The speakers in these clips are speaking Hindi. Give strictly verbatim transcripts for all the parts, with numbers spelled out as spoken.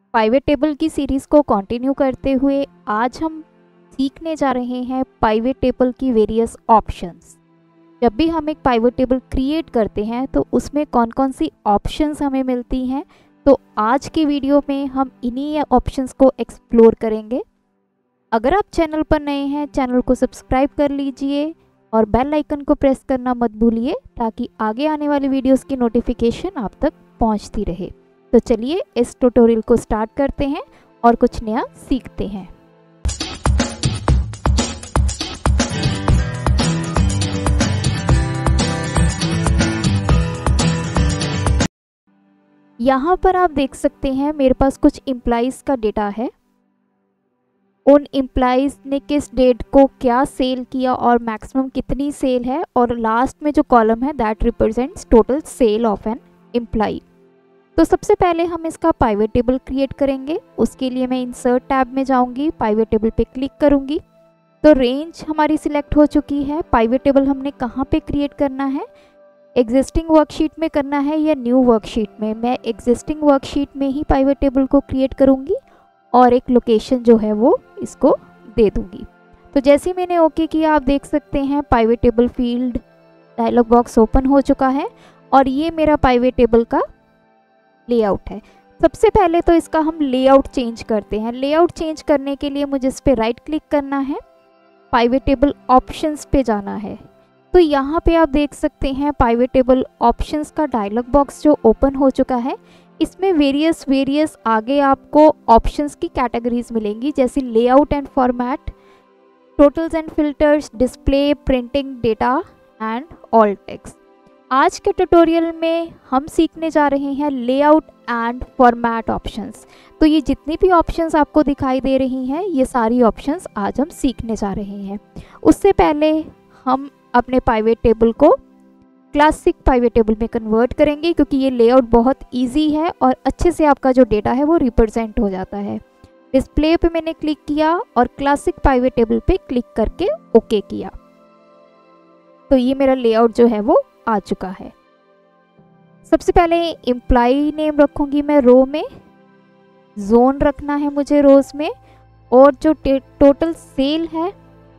पाइवेट टेबल की सीरीज़ को कंटिन्यू करते हुए आज हम सीखने जा रहे हैं पाइवेट टेबल की वेरियस ऑप्शंस। जब भी हम एक पाइवेट टेबल क्रिएट करते हैं तो उसमें कौन कौन सी ऑप्शंस हमें मिलती हैं, तो आज के वीडियो में हम इन्हीं ऑप्शंस को एक्सप्लोर करेंगे। अगर आप चैनल पर नए हैं, चैनल को सब्सक्राइब कर लीजिए और बेल आइकन को प्रेस करना मत भूलिए ताकि आगे आने वाली वीडियोस की नोटिफिकेशन आप तक पहुंचती रहे। तो चलिए इस ट्यूटोरियल को स्टार्ट करते हैं और कुछ नया सीखते हैं। यहाँ पर आप देख सकते हैं मेरे पास कुछ एम्प्लॉइज़ का डेटा है। उन एम्प्लॉइज़ ने किस डेट को क्या सेल किया और मैक्सिमम कितनी सेल है, और लास्ट में जो कॉलम है that represents total sale of an employee. तो सबसे पहले हम इसका पाइवेट टेबल क्रिएट करेंगे। उसके लिए मैं इंसर्ट टैब में जाऊंगी, पाइवेट टेबल पे क्लिक करूंगी तो रेंज हमारी सिलेक्ट हो चुकी है। पाइवेट टेबल हमने कहाँ पे क्रिएट करना है, एग्जिस्टिंग वर्कशीट में करना है या न्यू वर्कशीट में। मैं एग्जिस्टिंग वर्कशीट में ही पाइवेट टेबल को क्रिएट करूंगी और एक लोकेशन जो है वो इसको दे दूंगी। तो जैसे मैंने ओके किया, आप देख सकते हैं pivot table field dialog box open हो चुका है और ये मेरा पाइवेट टेबल का लेआउट है। सबसे पहले तो इसका हम लेआउट चेंज करते हैं। लेआउट चेंज करने के लिए मुझे इस पर राइट क्लिक करना है, पाइवेट टेबल ऑप्शंस पे जाना है। तो यहाँ पे आप देख सकते हैं पाइवेट टेबल ऑप्शंस का डायलॉग बॉक्स जो ओपन हो चुका है। इसमें वेरियस वेरियस आगे आपको ऑप्शंस की कैटेगरीज मिलेंगी, जैसे layout and format, totals and filters, display, printing, data and alt text. आज के ट्यूटोरियल में हम सीखने जा रहे हैं लेआउट एंड फॉर्मेट ऑप्शंस। तो ये जितनी भी ऑप्शंस आपको दिखाई दे रही हैं, ये सारी ऑप्शंस आज हम सीखने जा रहे हैं। उससे पहले हम अपने पाइवेट टेबल को क्लासिक पाइवेट टेबल में कन्वर्ट करेंगे, क्योंकि ये लेआउट बहुत इजी है और अच्छे से आपका जो डेटा है वो रिप्रेजेंट हो जाता है। डिस्प्ले पे मैंने क्लिक किया और क्लासिक पाइवेट टेबल पे क्लिक करके ओके किया। तो ये मेरा लेआउट जो है वो आ चुका है। सबसे पहले एम्प्लॉई नेम रखूंगी मैं रो में, जोन रखना है मुझे रोज में, और जो टोटल सेल है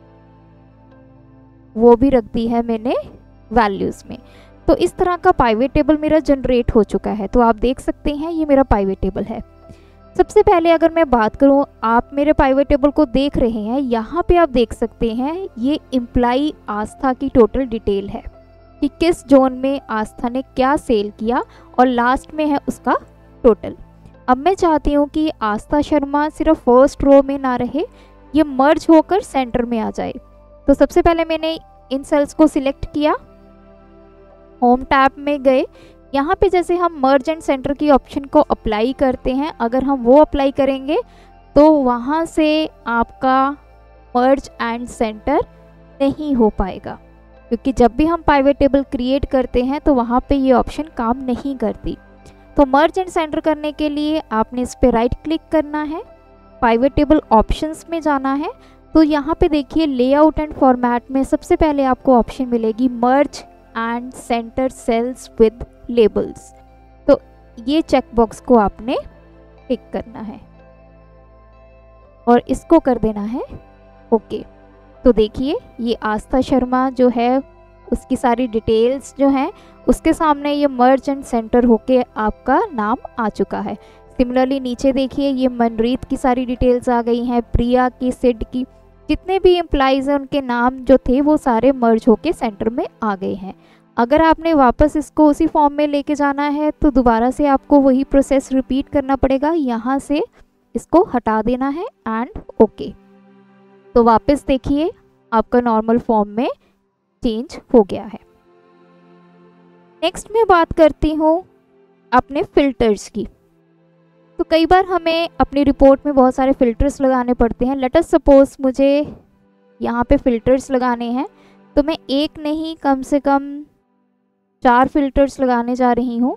वो भी रख दी है मैंने वैल्यूज में। तो इस तरह का पाइवेट टेबल मेरा जनरेट हो चुका है। तो आप देख सकते हैं ये मेरा पाइवेट टेबल है। सबसे पहले अगर मैं बात करूं, आप मेरे पाइवेट टेबल को देख रहे हैं, यहाँ पे आप देख सकते हैं ये एम्प्लॉई आस्था की टोटल डिटेल है कि किस जोन में आस्था ने क्या सेल किया, और लास्ट में है उसका टोटल। अब मैं चाहती हूँ कि आस्था शर्मा सिर्फ फर्स्ट रो में ना रहे, ये मर्ज होकर सेंटर में आ जाए। तो सबसे पहले मैंने इन सेल्स को सिलेक्ट किया, होम टैब में गए। यहाँ पे जैसे हम मर्ज एंड सेंटर की ऑप्शन को अप्लाई करते हैं, अगर हम वो अप्लाई करेंगे तो वहाँ से आपका मर्ज एंड सेंटर नहीं हो पाएगा, क्योंकि जब भी हम पाइवेट टेबल क्रिएट करते हैं तो वहाँ पे ये ऑप्शन काम नहीं करती। तो मर्ज एंड सेंटर करने के लिए आपने इस पर राइट क्लिक करना है, पाइवेट टेबल ऑप्शंस में जाना है। तो यहाँ पे देखिए लेआउट एंड फॉर्मेट में सबसे पहले आपको ऑप्शन मिलेगी merge and center cells with labels. तो ये चेक बॉक्स को आपने टिक करना है और इसको कर देना है ओके। तो देखिए ये आस्था शर्मा जो है उसकी सारी डिटेल्स जो हैं उसके सामने ये मर्ज एंड सेंटर होके आपका नाम आ चुका है। सिमिलरली नीचे देखिए ये मनरीत की सारी डिटेल्स आ गई हैं, प्रिया की, सिड की, जितने भी एम्प्लॉइज़ हैं उनके नाम जो थे वो सारे मर्ज होके सेंटर में आ गए हैं। अगर आपने वापस इसको उसी फॉर्म में लेके जाना है तो दोबारा से आपको वही प्रोसेस रिपीट करना पड़ेगा। यहाँ से इसको हटा देना है एंड ओके। तो वापस देखिए आपका नॉर्मल फॉर्म में चेंज हो गया है। नेक्स्ट मैं बात करती हूँ अपने फिल्टर्स की। तो कई बार हमें अपनी रिपोर्ट में बहुत सारे फिल्टर्स लगाने पड़ते हैं। लेट अस सपोज मुझे यहाँ पे फिल्टर्स लगाने हैं, तो मैं एक नहीं कम से कम चार फिल्टर्स लगाने जा रही हूँ।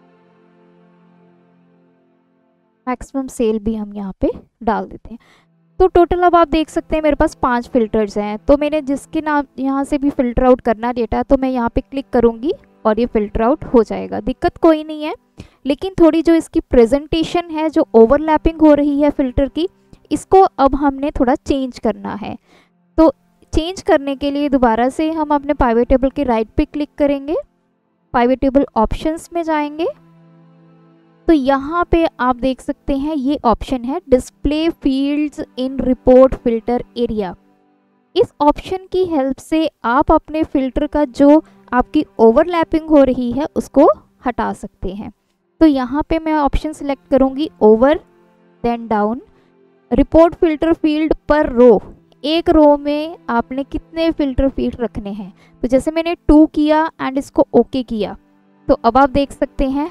मैक्सिमम सेल भी हम यहाँ पे डाल देते हैं। तो टोटल अब आप देख सकते हैं मेरे पास पांच फिल्टर्स हैं। तो मैंने जिसके नाम यहाँ से भी फिल्टर आउट करना डेटा, तो मैं यहाँ पे क्लिक करूँगी और ये फिल्टर आउट हो जाएगा, दिक्कत कोई नहीं है। लेकिन थोड़ी जो इसकी प्रेजेंटेशन है, जो ओवरलैपिंग हो रही है फिल्टर की, इसको अब हमने थोड़ा चेंज करना है। तो चेंज करने के लिए दोबारा से हम अपने पाइवट टेबल के राइट पे क्लिक करेंगे, पाइवट टेबल ऑप्शंस में जाएंगे। तो यहाँ पे आप देख सकते हैं ये ऑप्शन है display fields in report filter area. इस ऑप्शन की हेल्प से आप अपने फिल्टर का जो आपकी ओवरलैपिंग हो रही है उसको हटा सकते हैं। तो यहाँ पे मैं ऑप्शन सिलेक्ट करूँगी over, then down, report filter field पर रो। एक रो में आपने कितने फिल्टर फील्ड रखने हैं। तो जैसे मैंने टू किया एंड इसको ओके किया, तो अब आप देख सकते हैं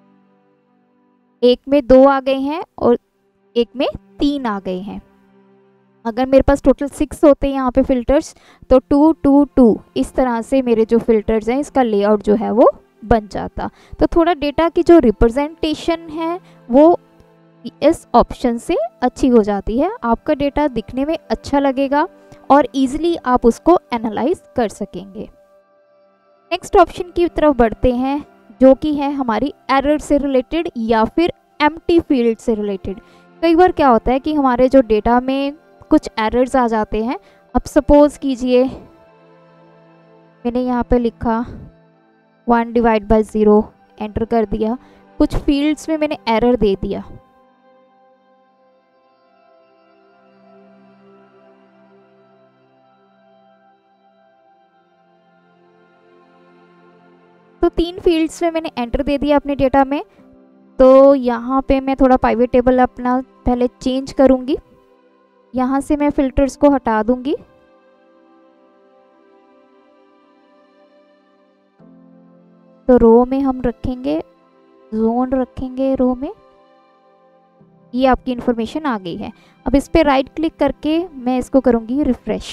एक में दो आ गए हैं और एक में तीन आ गए हैं। अगर मेरे पास टोटल सिक्स होते हैं यहाँ पे फिल्टर्स, तो टू टू टू इस तरह से मेरे जो फिल्टर्स हैं इसका लेआउट जो है वो बन जाता। तो थोड़ा डेटा की जो रिप्रेजेंटेशन है वो इस ऑप्शन से अच्छी हो जाती है, आपका डेटा दिखने में अच्छा लगेगा और इजीली आप उसको एनालाइज कर सकेंगे। नेक्स्ट ऑप्शन की तरफ बढ़ते हैं, जो कि है हमारी एरर से रिलेटेड या फिर एम्प्टी फील्ड से रिलेटेड। कई बार क्या होता है कि हमारे जो डेटा में कुछ एरर्स आ जाते हैं। अब सपोज कीजिए मैंने यहाँ पे लिखा one divide by zero, enter कर दिया, कुछ फील्ड्स में मैंने एरर दे दिया। तो तीन फील्ड्स में मैंने एंटर दे दिया अपने डेटा में। तो यहाँ पे मैं थोड़ा पाइवट टेबल अपना पहले चेंज करूँगी। यहाँ से मैं फिल्टर्स को हटा दूंगी। तो रो में हम रखेंगे, जोन रखेंगे रो में। ये आपकी इंफॉर्मेशन आ गई है। अब इस पे राइट क्लिक करके मैं इसको करूँगी रिफ्रेश।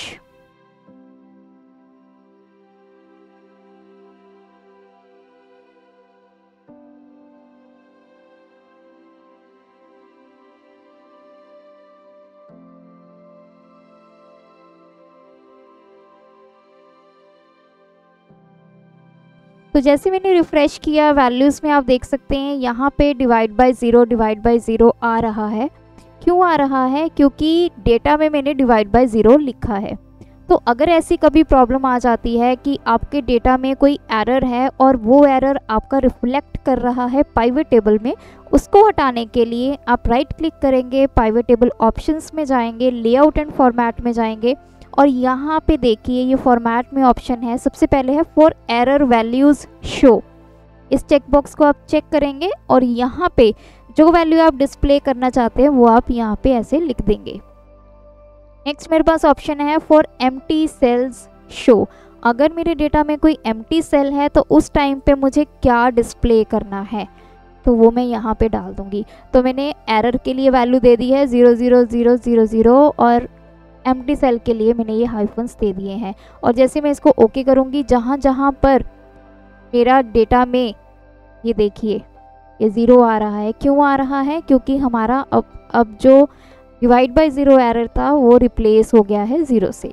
तो जैसे मैंने रिफ़्रेश किया, वैल्यूज़ में आप देख सकते हैं यहाँ पे divide by zero divide by zero आ रहा है। क्यों आ रहा है? क्योंकि डेटा में मैंने डिवाइड बाय ज़ीरो लिखा है। तो अगर ऐसी कभी प्रॉब्लम आ जाती है कि आपके डेटा में कोई एरर है और वो एरर आपका रिफ्लेक्ट कर रहा है पाइवट टेबल में, उसको हटाने के लिए आप राइट क्लिक करेंगे, पाइवट टेबल ऑप्शंस में जाएंगे, लेआउट एंड फॉर्मेट में जाएंगे और यहाँ पे देखिए ये फॉर्मेट में ऑप्शन है, सबसे पहले है फॉर एरर वैल्यूज़ शो। इस चेकबॉक्स को आप चेक करेंगे और यहाँ पे जो वैल्यू आप डिस्प्ले करना चाहते हैं वो आप यहाँ पे ऐसे लिख देंगे। नेक्स्ट मेरे पास ऑप्शन है फॉर एम्प्टी सेल्स शो। अगर मेरे डेटा में कोई एम्प्टी सेल है तो उस टाइम पे मुझे क्या डिस्प्ले करना है, तो वो मैं यहाँ पे डाल दूँगी। तो मैंने एरर के लिए वैल्यू दे दी है zero zero zero zero zero और एम्प्टी सेल के लिए मैंने ये हाइफन्स दे दिए हैं। और जैसे मैं इसको ओके करूँगी, जहाँ जहाँ पर मेरा डेटा में ये देखिए ये ज़ीरो आ रहा है। क्यों आ रहा है? क्योंकि हमारा अब अब जो डिवाइड बाय ज़ीरो एरर था वो रिप्लेस हो गया है ज़ीरो से।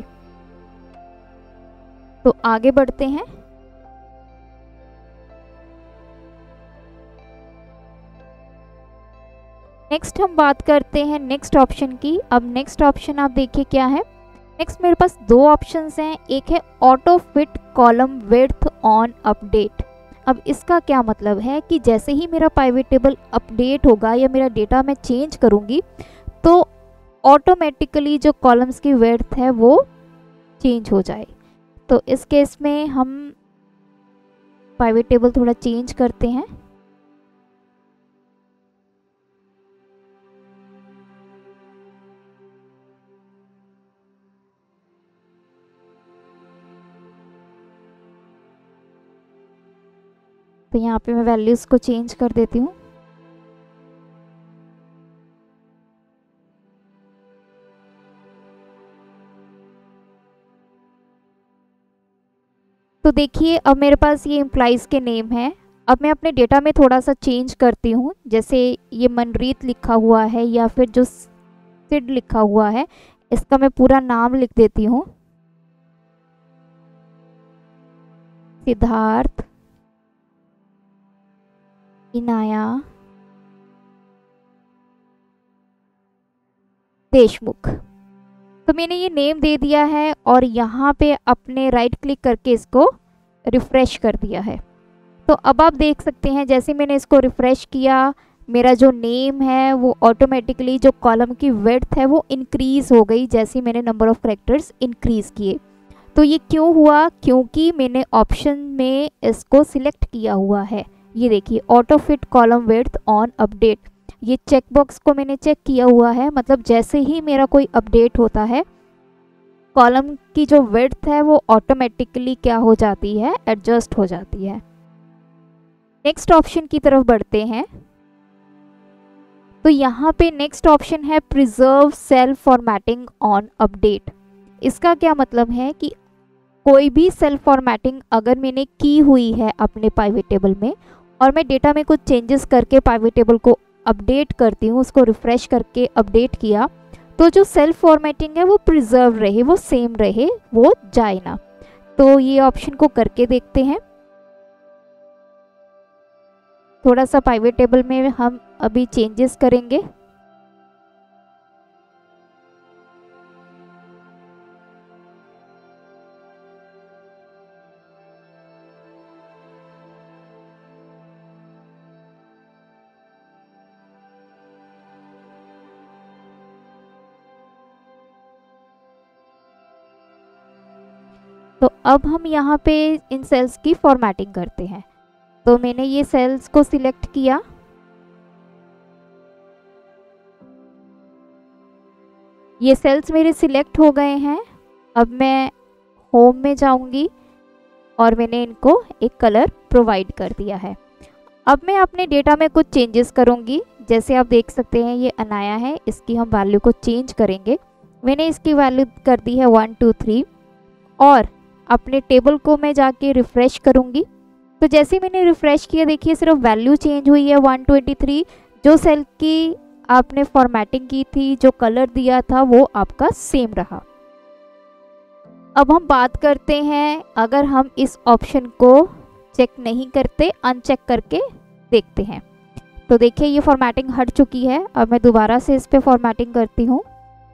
तो आगे बढ़ते हैं। नेक्स्ट हम बात करते हैं नेक्स्ट ऑप्शन की। अब नेक्स्ट ऑप्शन आप देखिए क्या है। नेक्स्ट मेरे पास दो ऑप्शंस हैं, एक है auto fit column width on update. अब इसका क्या मतलब है कि जैसे ही मेरा पाइवट टेबल अपडेट होगा या मेरा डेटा मैं चेंज करूँगी तो ऑटोमेटिकली जो कॉलम्स की विड्थ है वो चेंज हो जाए। तो इस केस में हम पाइवट टेबल थोड़ा चेंज करते हैं। तो यहाँ पे मैं वैल्यूज़ को चेंज कर देती हूँ। तो देखिए अब मेरे पास ये एम्प्लॉइज़ के नेम है। अब मैं अपने डेटा में थोड़ा सा चेंज करती हूँ, जैसे ये मनरीत लिखा हुआ है या फिर जो सिड लिखा हुआ है, इसका मैं पूरा नाम लिख देती हूँ, सिद्धार्थ इनाया देशमुख। तो मैंने ये नेम दे दिया है और यहाँ पे अपने राइट क्लिक करके इसको रिफ़्रेश कर दिया है। तो अब आप देख सकते हैं जैसे मैंने इसको रिफ़्रेश किया, मेरा जो नेम है वो ऑटोमेटिकली जो कॉलम की विड्थ है वो इंक्रीज़ हो गई जैसे मैंने नंबर ऑफ़ कैरेक्टर्स इंक्रीज़ किए। तो ये क्यों हुआ? क्योंकि मैंने ऑप्शन में इसको सिलेक्ट किया हुआ है। ये देखिए, auto fit column width on update, ये चेक बॉक्स को मैंने चेक किया हुआ है, मतलब जैसे ही मेरा कोई अपडेट होता है कॉलम की जो विड्थ है वो ऑटोमेटिकली क्या हो जाती है, एडजस्ट हो जाती है। नेक्स्ट ऑप्शन की तरफ बढ़ते हैं। तो यहाँ पे नेक्स्ट ऑप्शन है preserve cell formatting on update. इसका क्या मतलब है कि कोई भी सेल फॉर्मेटिंग अगर मैंने की हुई है अपने पाइवेट टेबल में और मैं डेटा में कुछ चेंजेस करके पाइवेट टेबल को अपडेट करती हूँ, उसको रिफ़्रेश करके अपडेट किया, तो जो सेल फॉर्मेटिंग है वो प्रिजर्व रहे, वो सेम रहे, वो जाए ना। तो ये ऑप्शन को करके देखते हैं। थोड़ा सा पाइवेट टेबल में हम अभी चेंजेस करेंगे। तो अब हम यहाँ पे इन सेल्स की फॉर्मेटिंग करते हैं। तो मैंने ये सेल्स को सिलेक्ट किया, ये सेल्स मेरे सिलेक्ट हो गए हैं। अब मैं होम में जाऊंगी और मैंने इनको एक कलर प्रोवाइड कर दिया है। अब मैं अपने डेटा में कुछ चेंजेस करूंगी। जैसे आप देख सकते हैं ये अनाया है, इसकी हम वैल्यू को चेंज करेंगे। मैंने इसकी वैल्यू कर दी है वन टू थ्री और अपने टेबल को मैं जाके रिफ़्रेश करूंगी। तो जैसे मैंने रिफ़्रेश किया, देखिए सिर्फ वैल्यू चेंज हुई है वन ट्वेंटी थ्री। जो सेल की आपने फॉर्मेटिंग की थी, जो कलर दिया था, वो आपका सेम रहा। अब हम बात करते हैं, अगर हम इस ऑप्शन को चेक नहीं करते, अनचेक करके देखते हैं। तो देखिए ये फॉर्मेटिंग हट चुकी है। अब मैं दोबारा से इस पर फॉर्मेटिंग करती हूँ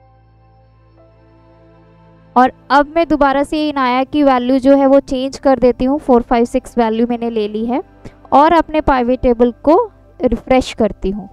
और अब मैं दोबारा से इनाया की वैल्यू जो है वो चेंज कर देती हूँ। फोर फाइव सिक्स वैल्यू मैंने ले ली है और अपने पाइवेट टेबल को रिफ़्रेश करती हूँ।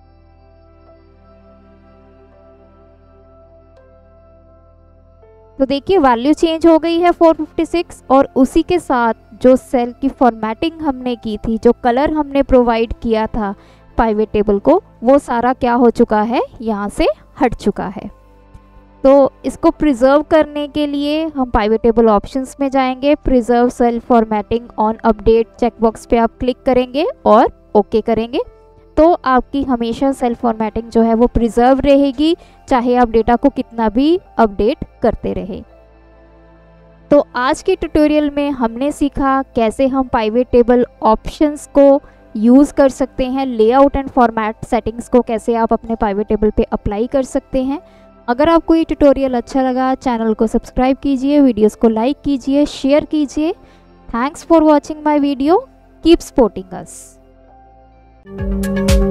तो देखिए वैल्यू चेंज हो गई है फोर फिफ्टी सिक्स और उसी के साथ जो सेल की फॉर्मेटिंग हमने की थी, जो कलर हमने प्रोवाइड किया था पाइवेट टेबल को, वो सारा क्या हो चुका है, यहाँ से हट चुका है। तो इसको प्रिजर्व करने के लिए हम पाइवेट टेबल ऑप्शंस में जाएंगे, preserve cell formatting on update checkbox पे आप क्लिक करेंगे और ओके करेंगे। तो आपकी हमेशा सेल फॉर्मेटिंग जो है वो प्रिजर्व रहेगी, चाहे आप डेटा को कितना भी अपडेट करते रहे। तो आज के ट्यूटोरियल में हमने सीखा कैसे हम पाइवेट टेबल ऑप्शंस को यूज़ कर सकते हैं, लेआउट एंड फॉर्मेट सेटिंग्स को कैसे आप अपने पाइवेट टेबल पे अप्लाई कर सकते हैं। अगर आपको ये ट्यूटोरियल अच्छा लगा, चैनल को सब्सक्राइब कीजिए, वीडियोस को लाइक कीजिए, शेयर कीजिए। Thanks for watching my video, keep supporting us.